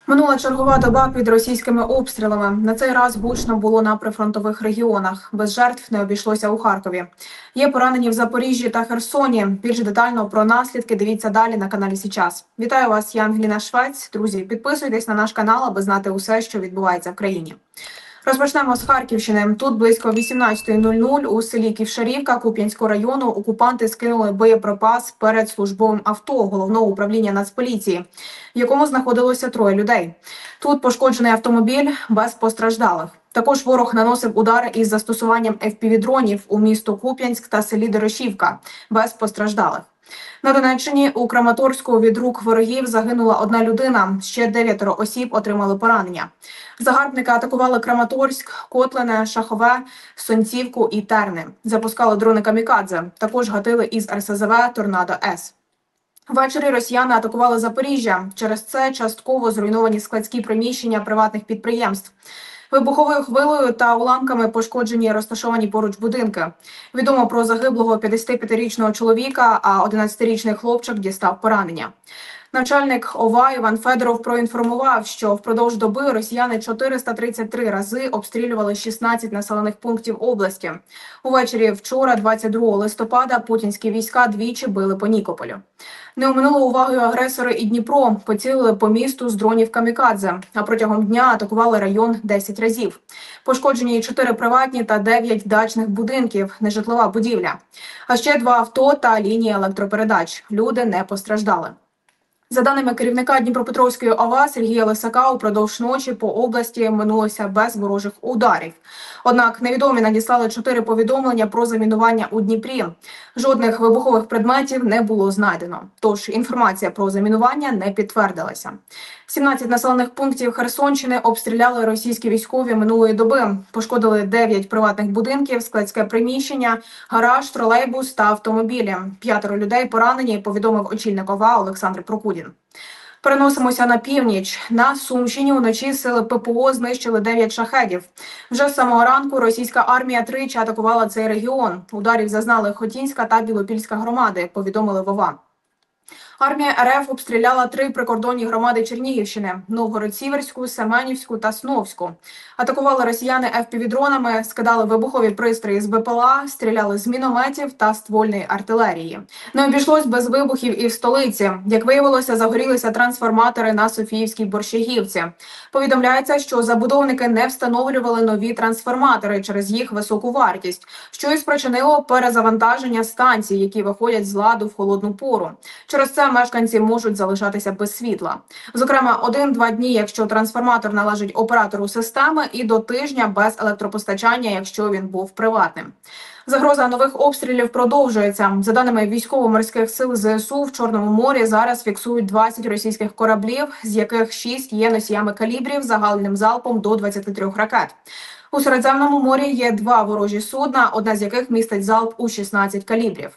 Минула чергова доба під російськими обстрілами. На цей раз гучно було на прифронтових регіонах. Без жертв не обійшлося у Харкові. Є поранені в Запоріжжі та Херсоні. Більш детально про наслідки дивіться далі на каналі Січас. Вітаю вас, я Ангеліна Швець. Друзі, підписуйтесь на наш канал, аби знати усе, що відбувається в країні. Розпочнемо з Харківщини. Тут близько 18:00 у селі Ківшарівка Куп'янського району окупанти скинули боєприпас перед службовим авто Головного управління Нацполіції, в якому знаходилося 3 людей. Тут пошкоджений автомобіль без постраждалих. Також ворог наносив удари із застосуванням FPV-дронів у місто Куп'янськ та селі Дорошівка без постраждалих. На Донеччині у Краматорську від рук ворогів загинула 1 людина, ще 9 осіб отримали поранення. Загарбники атакували Краматорськ, Котлине, Шахове, Сонцівку і Терни. Запускали дрони камікадзе, також гатили із РСЗВ «Торнадо-С». Ввечері росіяни атакували Запоріжжя. Через це частково зруйновані складські приміщення приватних підприємств. Вибуховою хвилею та уламками пошкоджені розташовані поруч будинки. Відомо про загиблого 55-річного чоловіка, а 11-річний хлопчик дістав поранення. Начальник ОВА Іван Федоров проінформував, що впродовж доби росіяни 433 рази обстрілювали 16 населених пунктів області. Увечері вчора, 22 листопада, путінські війська двічі били по Нікополю. Не оминули увагою агресори і Дніпро, поцілили по місту з дронів камікадзе, а протягом дня атакували район 10 разів. Пошкоджені 4 приватні та 9 дачних будинків, нежитлова будівля. А ще 2 авто та лінії електропередач. Люди не постраждали. За даними керівника Дніпропетровської ОВА Сергія Лисака, упродовж ночі по області минулося без ворожих ударів. Однак невідомі надіслали 4 повідомлення про замінування у Дніпрі. Жодних вибухових предметів не було знайдено. Тож інформація про замінування не підтвердилася. 17 населених пунктів Херсонщини обстріляли російські військові минулої доби. Пошкодили 9 приватних будинків, складське приміщення, гараж, тролейбус та автомобілі. 5 людей поранені, повідомив очільник ОВА Олександр Прокудін. Переносимося на північ. На Сумщині уночі сили ППО знищили 9 шахедів. Вже з самого ранку російська армія тричі атакувала цей регіон. Ударів зазнали Хотінська та Білопільська громади, повідомили в ОВА. Армія РФ обстріляла 3 прикордонні громади Чернігівщини – Новгород-Сіверську, Семенівську та Сновську. Атакували росіяни FPV-дронами, скидали вибухові пристрої з БПЛА, стріляли з мінометів та ствольної артилерії. Не обійшлось без вибухів і в столиці. Як виявилося, загорілися трансформатори на Софіївській Борщагівці. Повідомляється, що забудовники не встановлювали нові трансформатори через їх високу вартість, що і спричинило перезавантаження станцій, які виходять з ладу в холодну пору. Через це мешканці можуть залишатися без світла. Зокрема, 1-2 дні, якщо трансформатор належить оператору системи, і до тижня без електропостачання, якщо він був приватним. Загроза нових обстрілів продовжується. За даними військово-морських сил ЗСУ, в Чорному морі зараз фіксують 20 російських кораблів, з яких 6 є носіями калібрів загальним залпом до 23 ракет. У Середземному морі є 2 ворожі судна, одне з яких містить залп у 16 калібрів.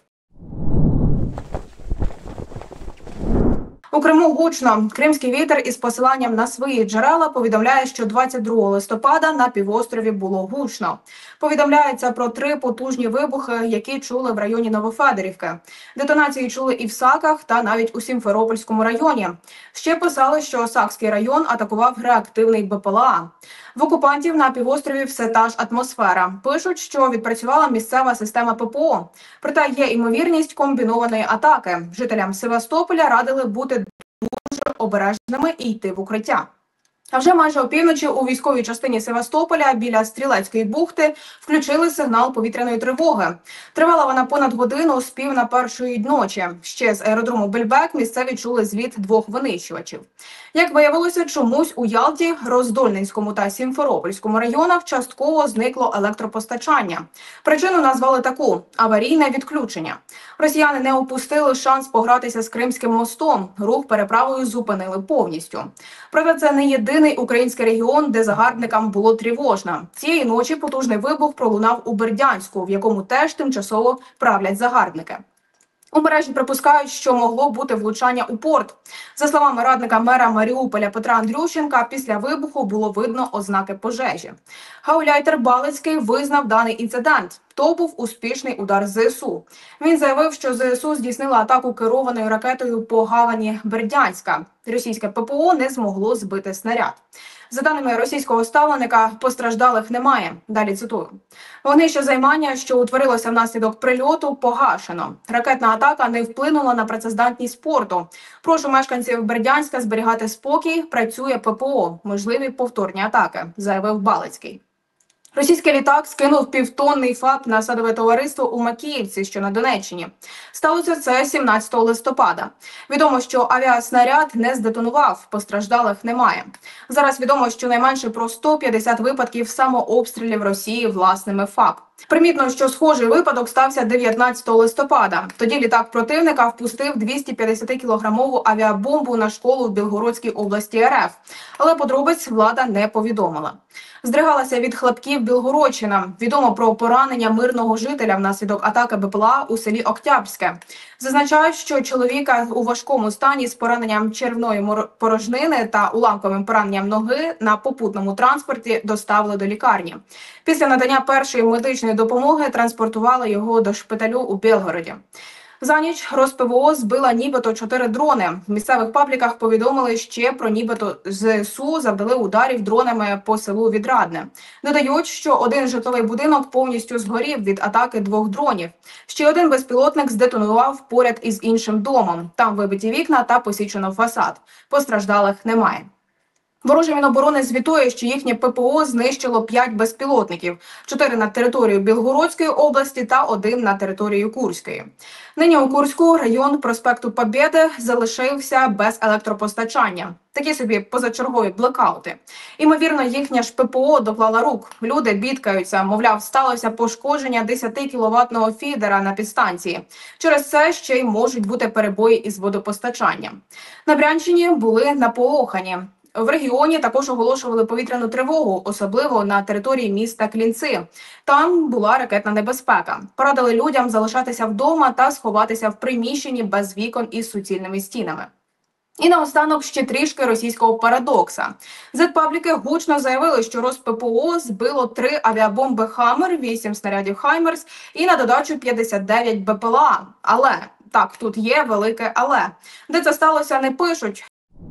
У Криму гучно. Кримський вітер із посиланням на свої джерела повідомляє, що 22 листопада на півострові було гучно. Повідомляється про 3 потужні вибухи, які чули в районі Новофедорівки. Детонації чули і в Саках, та навіть у Сімферопольському районі. Ще писали, що Сакський район атакував реактивний БПЛА. В окупантів на півострові все та ж атмосфера. Пишуть, що відпрацювала місцева система ППО. Проте є ймовірність комбінованої атаки. Жителям Севастополя радили бути дуже обережними і йти в укриття. А вже майже опівночі у військовій частині Севастополя біля Стрілецької бухти включили сигнал повітряної тривоги. Тривала вона понад годину з пів на першої ночі. Ще з аеродрому Бельбек місцеві чули зліт 2 винищувачів. Як виявилося, чомусь у Ялті, Роздольненському та Сімферопольському районах частково зникло електропостачання. Причину назвали таку – аварійне відключення. Росіяни не упустили шанс погратися з Кримським мостом. Рух переправою зупинили повністю. Проте це не єдиний український регіон, де загарбникам було тривожно. Цієї ночі потужний вибух пролунав у Бердянську, в якому теж тимчасово правлять загарбники. У мережі припускають, що могло бути влучання у порт. За словами радника мера Маріуполя Петра Андрющенка, після вибуху було видно ознаки пожежі. Гауляйтер Балицький визнав даний інцидент. То був успішний удар ЗСУ. Він заявив, що ЗСУ здійснила атаку керованою ракетою по гавані Бердянська. Російське ППО не змогло збити снаряд. За даними російського ставленика, постраждалих немає. Далі цитую. Вогнище займання, що утворилося внаслідок прильоту, погашено. Ракетна атака не вплинула на працездатність порту. Прошу мешканців Бердянська зберігати спокій. Працює ППО. Можливі повторні атаки, заявив Балицький. Російський літак скинув півтонний ФАП на садове товариство у Макіївці, що на Донеччині. Сталося це 17 листопада. Відомо, що авіаснаряд не здетонував, постраждалих немає. Зараз відомо, що найменше про 150 випадків самообстрілів Росії власними ФАП. Примітно, що схожий випадок стався 19 листопада. Тоді літак противника впустив 250-кілограмову авіабомбу на школу в Білгородській області РФ. Але подробиць влада не повідомила. Здригалася від хлопків Білгородщина. Відомо про поранення мирного жителя внаслідок атаки БПЛА у селі Октябрське. Зазначають, що чоловіка у важкому стані з пораненням червної порожнини та уламковим пораненням ноги на попутному транспорті доставили до лікарні. Після надання першої медичної допомоги транспортували його до шпиталю у Білгороді. За ніч РосПВО збила нібито 4 дрони. В місцевих пабліках повідомили ще про нібито ЗСУ завдали ударів дронами по селу Відрадне. Додають, що один житловий будинок повністю згорів від атаки 2 дронів. Ще один безпілотник здетонував поряд із іншим домом. Там вибиті вікна та посічено фасад. Постраждалих немає. Вороже Міноборони звітує, що їхнє ППО знищило 5 безпілотників. 4 на територію Білгородської області та 1 на територію Курської. Нині у Курську район проспекту Побєди залишився без електропостачання. Такі собі позачергові блекаути. Імовірно, їхня ж ППО доклала рук. Люди бідкаються, мовляв, сталося пошкодження 10-кіловатного фідера на підстанції. Через це ще й можуть бути перебої із водопостачанням. На Брянщині були наполохані. В регіоні також оголошували повітряну тривогу, особливо на території міста Клінці. Там була ракетна небезпека. Порадили людям залишатися вдома та сховатися в приміщенні без вікон із суцільними стінами. І наостанок ще трішки російського парадокса. Зет-пабліки гучно заявили, що РосППО збило 3 авіабомби «Хаммер», 8 снарядів «Хаймерс» і на додачу 59 БПЛА. Але, так, тут є велике «але». Де це сталося, не пишуть.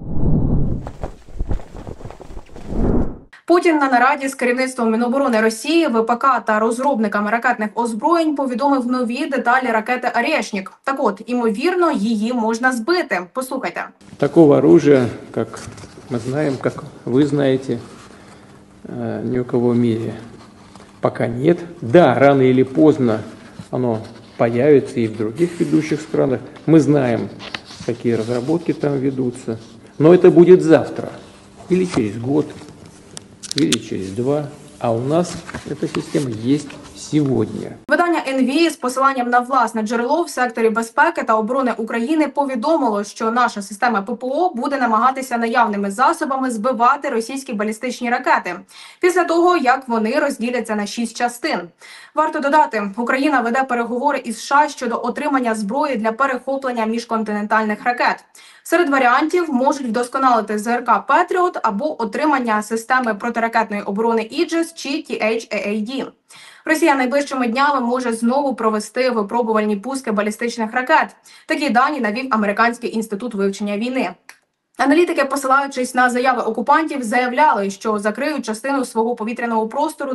Путін на нараді з керівництвом Міноборони Росії, ВПК та розробниками ракетних озброєнь повідомив нові деталі ракети «Орешник». Так от, імовірно, її можна збити. Послухайте. Такого оружия, как мы знаем, как вы знаете, ни у кого в мире пока нет. Да, рано или поздно оно появится и в других ведущих странах. Мы знаем, какие разработки там ведутся. Но это будет завтра или через год. Или через 2, а у нас эта система есть сьогодні. Видання НВ з посиланням на власне джерело в секторі безпеки та оборони України повідомило, що наша система ППО буде намагатися наявними засобами збивати російські балістичні ракети після того, як вони розділяться на 6 частин. Варто додати, Україна веде переговори із США щодо отримання зброї для перехоплення міжконтинентальних ракет. Серед варіантів можуть вдосконалити ЗРК «Петріот» або отримання системи протиракетної оборони «Іджес» чи THAAD. Росія найближчими днями може знову провести випробувальні пуски балістичних ракет. Такі дані навів Американський інститут вивчення війни. Аналітики, посилаючись на заяви окупантів, заявляли, що закриють частину свого повітряного простору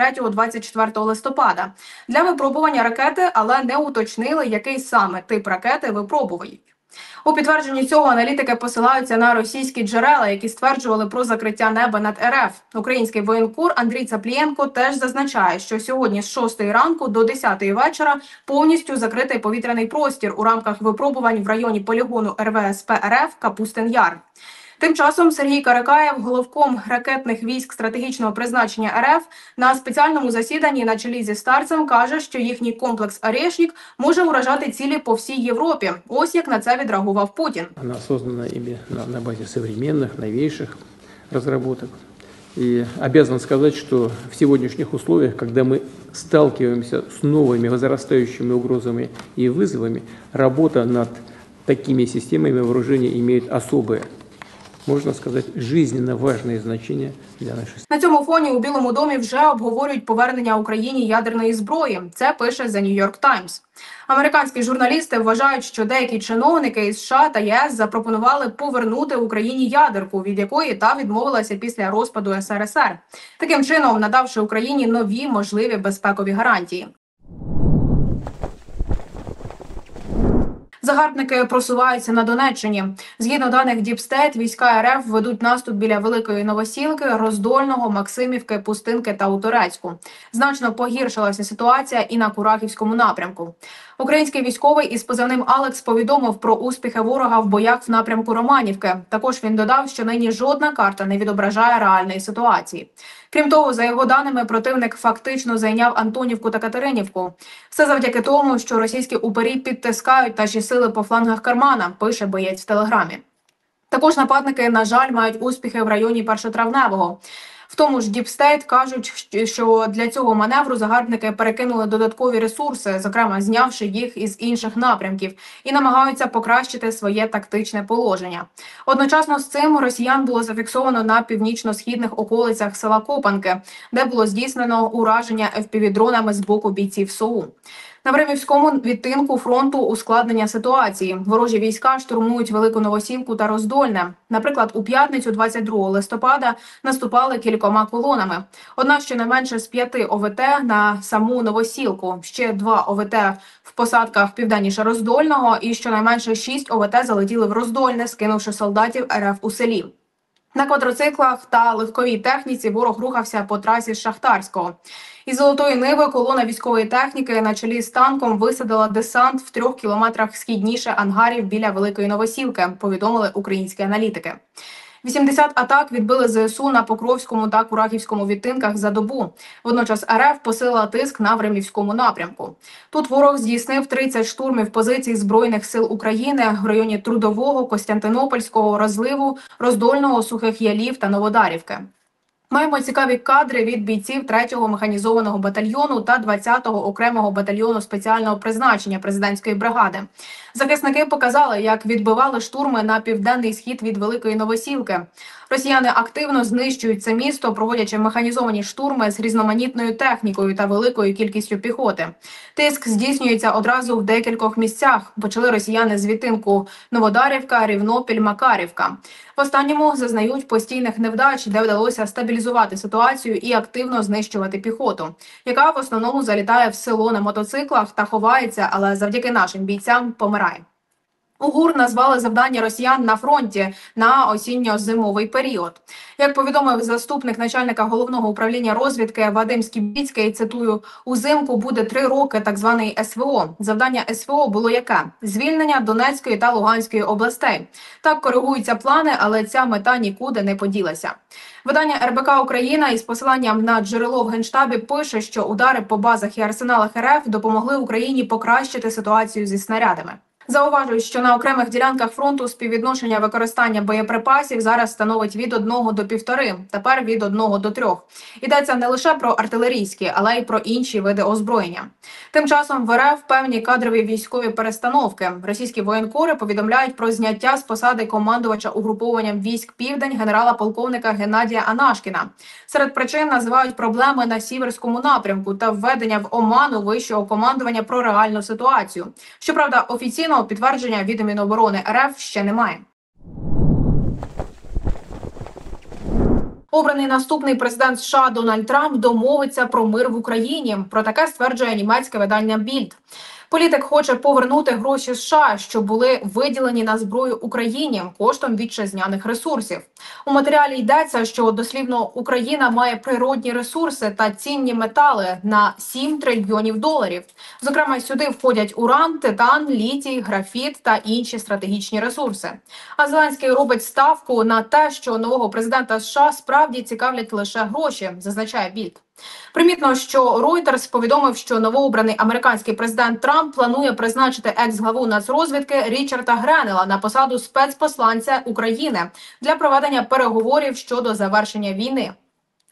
23-24 листопада для випробування ракети, але не уточнили, який саме тип ракети випробують. У підтвердженні цього аналітики посилаються на російські джерела, які стверджували про закриття неба над РФ. Український воєнкор Андрій Цаплієнко теж зазначає, що сьогодні з 6 ранку до 10 вечора повністю закритий повітряний простір у рамках випробувань в районі полігону РВСП РФ Капустин-Яр. Тим часом Сергій Каракаєв, головком ракетних військ стратегічного призначення РФ, на спеціальному засіданні на чолі зі Старцем каже, що їхній комплекс «Орешник» може уражати цілі по всій Європі. Ось як на це відреагував Путін. Вона создана на базі сучасних, новейших розробок. И обязан сказать, что в сегодняшних условиях, когда мы сталкиваемся с новыми возрастающими угрозами и вызовами, работа над такими системами вооружения имеет особое можно сказать, жизненно важное значение для нашей страны. На цьому фоні у Білому домі вже обговорюють повернення Україні ядерної зброї. Це пише The New York Times. Американські журналісти вважають, що деякі чиновники із США та ЄС запропонували повернути Україні ядерку, від якої та відмовилася після розпаду СРСР, таким чином надавши Україні нові можливі безпекові гарантії. Загарбники просуваються на Донеччині. Згідно даних Deep State, війська РФ ведуть наступ біля Великої Новосілки, Роздольного, Максимівки, Пустинки та у Торецьку. Значно погіршилася ситуація і на Курахівському напрямку. Український військовий із позивним «Алекс» повідомив про успіхи ворога в боях в напрямку Романівки. Також він додав, що нині жодна карта не відображає реальної ситуації. Крім того, за його даними, противник фактично зайняв Антонівку та Катеринівку. Все завдяки тому, що російські упері підтискають наші сили по флангах Кермана, пише боєць в Телеграмі. Також нападники, на жаль, мають успіхи в районі Першотравневого. В тому ж Deep State кажуть, що для цього маневру загарбники перекинули додаткові ресурси, зокрема знявши їх із інших напрямків, і намагаються покращити своє тактичне положення. Одночасно з цим росіян було зафіксовано на північно-східних околицях села Копанки, де було здійснено ураження FPV-дронами з боку бійців СОУ. На Времівському відтинку фронту ускладнення ситуації. Ворожі війська штурмують Велику Новосілку та Роздольне. Наприклад, у п'ятницю 22 листопада наступали кількома колонами. Одна щонайменше з 5 ОВТ на саму Новосілку, ще 2 ОВТ в посадках південніше Роздольного і щонайменше 6 ОВТ залетіли в Роздольне, скинувши солдатів РФ у селі. На квадроциклах та легковій техніці ворог рухався по трасі з Шахтарського. Із Золотої Ниви колона військової техніки на чолі з танком висадила десант в 3 кілометрах східніше ангарів біля Великої Новосілки, повідомили українські аналітики. 80 атак відбили ЗСУ на Покровському та Курахівському відтинках за добу. Водночас РФ посилила тиск на Времівському напрямку. Тут ворог здійснив 30 штурмів позицій Збройних сил України в районі Трудового, Костянтинопольського, Розливу, Роздольного, Сухих Ялів та Новодарівки. Маємо цікаві кадри від бійців 3-го механізованого батальйону та 20-го окремого батальйону спеціального призначення президентської бригади. Захисники показали, як відбивали штурми на південний схід від Великої Новосілки. Росіяни активно знищують це місто, проводячи механізовані штурми з різноманітною технікою та великою кількістю піхоти. Тиск здійснюється одразу в декількох місцях. Почали росіяни з відтинку Новодарівка, Рівнопіль, Макарівка. В останньому зазнають постійних невдач, де вдалося стабілізувати ситуацію і активно знищувати піхоту, яка в основному залітає в село на мотоциклах та ховається, але завдяки нашим бійцям помирає. У ГУР назвали завдання росіян на фронті на осінньо-зимовий період. Як повідомив заступник начальника головного управління розвідки Вадим Скібіцький, цитую, «Узимку буде 3 роки так званий СВО. Завдання СВО було яке? Звільнення Донецької та Луганської областей. Так коригуються плани, але ця мета нікуди не поділася». Видання РБК «Україна» із посиланням на джерело в Генштабі пише, що удари по базах і арсеналах РФ допомогли Україні покращити ситуацію зі снарядами. Зауважують, що на окремих ділянках фронту співвідношення використання боєприпасів зараз становить від 1 до 1,5, тепер від 1 до 3. Йдеться не лише про артилерійські, але й про інші види озброєння. Тим часом в РФ певні кадрові військові перестановки. Російські воєнкори повідомляють про зняття з посади командувача угрупованням військ «Південь» генерала-полковника Геннадія Анашкіна. Серед причин називають проблеми на Сіверському напрямку та введення в оману вищого командування про реальну ситуацію. Щоправда, офіційно підтвердження від Міноборони РФ ще немає. Обраний наступний президент США Дональд Трамп домовиться про мир в Україні. Про таке стверджує німецьке видання Bild. Політик хоче повернути гроші США, що були виділені на зброю Україні коштом вітчизняних ресурсів. У матеріалі йдеться, що дослівно Україна має природні ресурси та цінні метали на 7 трильйонів доларів. Зокрема, сюди входять уран, титан, літій, графіт та інші стратегічні ресурси. А Зеленський робить ставку на те, що нового президента США справді цікавлять лише гроші, зазначає Bild. Примітно, що Reuters повідомив, що новообраний американський президент Трамп планує призначити екс-главу нацрозвідки Річарда Гренела на посаду спецпосланця України для проведення переговорів щодо завершення війни.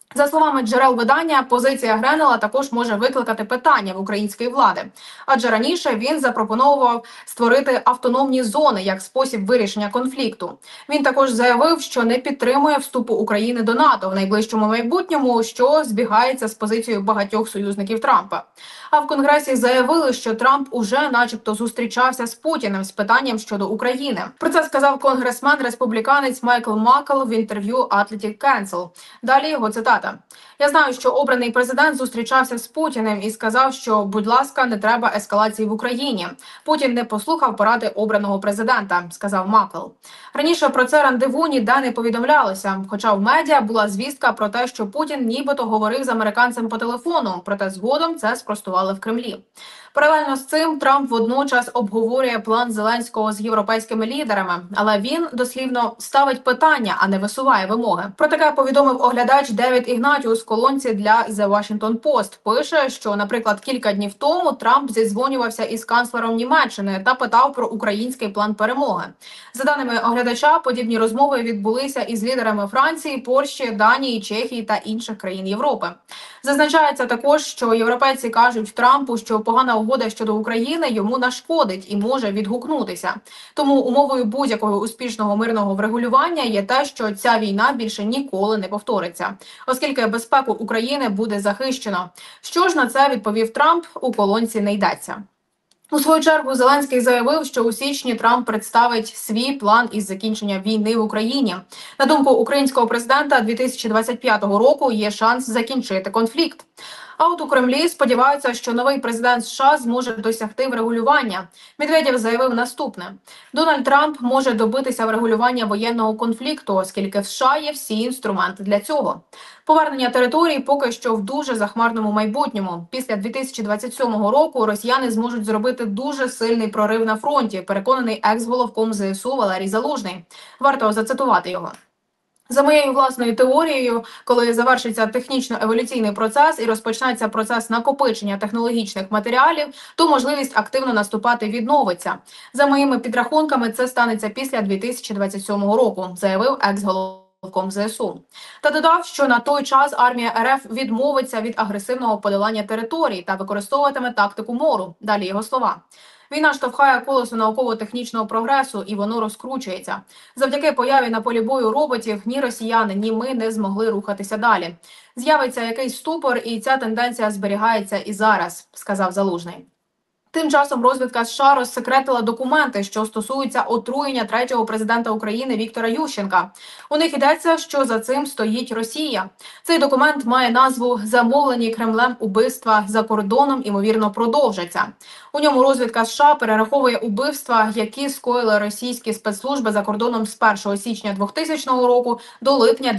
За словами джерел видання, позиція Гренела також може викликати питання в української влади, адже раніше він запропонував створити автономні зони як спосіб вирішення конфлікту. Він також заявив, що не підтримує вступу України до НАТО в найближчому майбутньому, що збігається з позицією багатьох союзників Трампа. А в Конгресі заявили, що Трамп уже, начебто, зустрічався з Путіним з питанням щодо України. Про це сказав конгресмен-республіканець Майкл Маккл в інтерв'ю Atlantic Council. Далі його цитата: "Я знаю, що обраний президент зустрічався з Путіним і сказав, що, будь ласка, не треба ескалації в Україні. Путін не послухав поради обраного президента", сказав Маккл. Раніше про це рандеву ніде не повідомлялося, хоча в медіа була звістка про те, що Путін нібито говорив з американцем по телефону, проте згодом це спростували в Кремлі. Паралельно з цим Трамп водночас обговорює план Зеленського з європейськими лідерами, але він дослівно ставить питання, а не висуває вимоги. Про таке повідомив оглядач Девід Ігнатіус в колонці для The Washington Post. Пише, що, наприклад, кілька днів тому Трамп зідзвонювався із канцлером Німеччини та питав про український план перемоги. За даними оглядача, подібні розмови відбулися із лідерами Франції, Польщі, Данії, Чехії та інших країн Європи. Зазначається також, що європейці кажуть Трампу, що погана угода щодо України йому нашкодить і може відгукнутися. Тому умовою будь-якого успішного мирного врегулювання є те, що ця війна більше ніколи не повториться, оскільки безпеку України буде захищено. Що ж на це відповів Трамп, у колонці не йдеться. У свою чергу Зеленський заявив, що у січні Трамп представить свій план із закінчення війни в Україні. На думку українського президента, 2025 року є шанс закінчити конфлікт. А от у Кремлі сподіваються, що новий президент США зможе досягти врегулювання. Медведєв заявив наступне: "Дональд Трамп може добитися врегулювання воєнного конфлікту, оскільки в США є всі інструменти для цього. Повернення територій поки що в дуже захмарному майбутньому. Після 2027 року росіяни зможуть зробити дуже сильний прорив на фронті", переконаний екс-головком ЗСУ Валерій Залужний. Варто зацитувати його. За моєю власною теорією, коли завершиться технічно-еволюційний процес і розпочнеться процес накопичення технологічних матеріалів, то можливість активно наступати відновиться. За моїми підрахунками, це станеться після 2027 року, заявив екс-головком ЗСУ. Та додав, що на той час армія РФ відмовиться від агресивного подолання територій та використовуватиме тактику мору. Далі його слова. "Війна штовхає колесо науково-технічного прогресу, і воно розкручується. Завдяки появі на полі бою роботів ні росіяни, ні ми не змогли рухатися далі. З'явиться якийсь ступор, і ця тенденція зберігається і зараз", сказав Залужний. Тим часом розвідка США розсекретила документи, що стосуються отруєння третього президента України Віктора Ющенка. У них йдеться, що за цим стоїть Росія. Цей документ має назву "Замовлені Кремлем убивства за кордоном, ймовірно, продовжаться". У ньому розвідка США перераховує убивства, які скоїли російські спецслужби за кордоном з 1 січня 2000 року до липня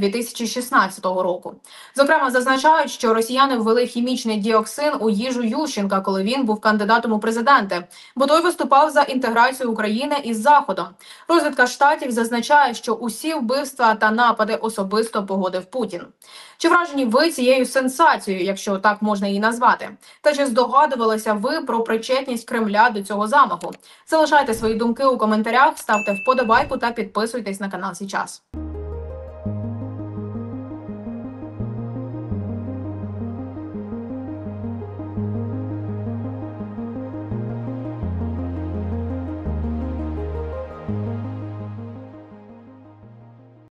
2016 року. Зокрема, зазначають, що росіяни ввели хімічний діоксин у їжу Ющенка, коли він був кандидатом у президенти, бо той виступав за інтеграцію України із Заходом. Розвідка Штатів зазначає, що усі вбивства та напади особисто погодив Путін. Чи вражені ви цією сенсацією, якщо так можна її назвати? Та чи здогадувалися ви про причетність Кремля до цього замаху? Залишайте свої думки у коментарях, ставте вподобайку та підписуйтесь на канал сейчас.